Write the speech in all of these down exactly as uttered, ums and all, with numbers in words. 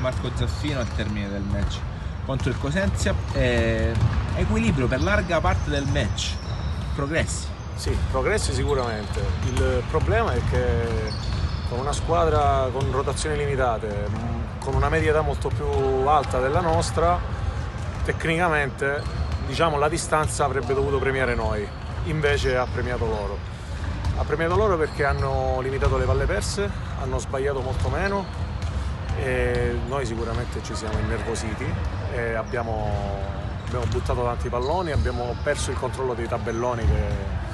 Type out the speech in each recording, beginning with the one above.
Marco Zaffino al termine del match contro il Cosenza. Eh, equilibrio per larga parte del match, progressi. Sì, progressi sicuramente. Il problema è che con una squadra con rotazioni limitate, con una media età molto più alta della nostra, tecnicamente, diciamo, la distanza avrebbe dovuto premiare noi, invece ha premiato loro. Ha premiato loro perché hanno limitato le palle perse, hanno sbagliato molto meno e noi sicuramente ci siamo innervositi e abbiamo, abbiamo buttato tanti palloni, abbiamo perso il controllo dei tabelloni che,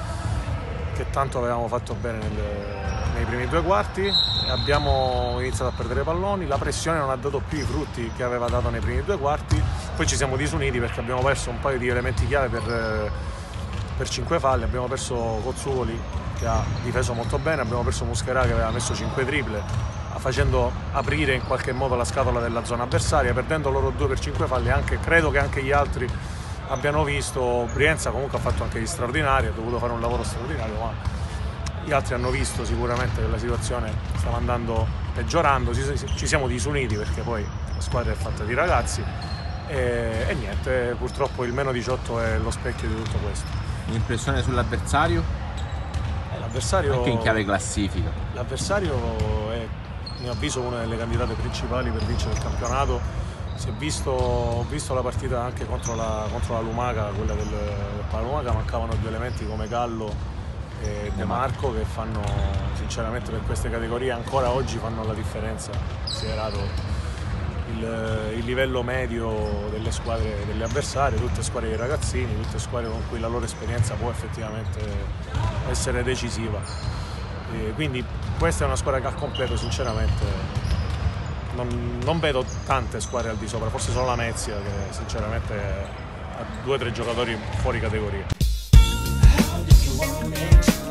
che tanto avevamo fatto bene nel, nei primi due quarti, abbiamo iniziato a perdere palloni, la pressione non ha dato più i frutti che aveva dato nei primi due quarti, poi ci siamo disuniti perché abbiamo perso un paio di elementi chiave per, per cinque falli, abbiamo perso Cozzuli che ha difeso molto bene, abbiamo perso Muscherà che aveva messo cinque triple, facendo aprire in qualche modo la scatola della zona avversaria, perdendo loro due per cinque falli. Anche, credo che anche gli altri abbiano visto, Brienza comunque ha fatto anche gli straordinari, ha dovuto fare un lavoro straordinario, ma gli altri hanno visto sicuramente che la situazione stava andando peggiorando, ci, ci siamo disuniti perché poi la squadra è fatta di ragazzi e, e niente, purtroppo il meno diciotto è lo specchio di tutto questo. Un'impressione sull'avversario? L'avversario anche in chiave classifica. L'avversario è, a mio avviso, una delle candidate principali per vincere il campionato. Si è visto, ho visto la partita anche contro la, contro la Lumaca, quella del, del Palalumaca, mancavano due elementi come Gallo e De Marco che fanno, sinceramente, per queste categorie ancora oggi fanno la differenza, considerato il, il livello medio delle squadre, delle avversarie, tutte squadre di ragazzini, tutte squadre con cui la loro esperienza può effettivamente essere decisiva. E quindi questa è una squadra che al completo, sinceramente, non, non vedo tante squadre al di sopra, forse solo la Mezia che sinceramente ha due o tre giocatori fuori categoria.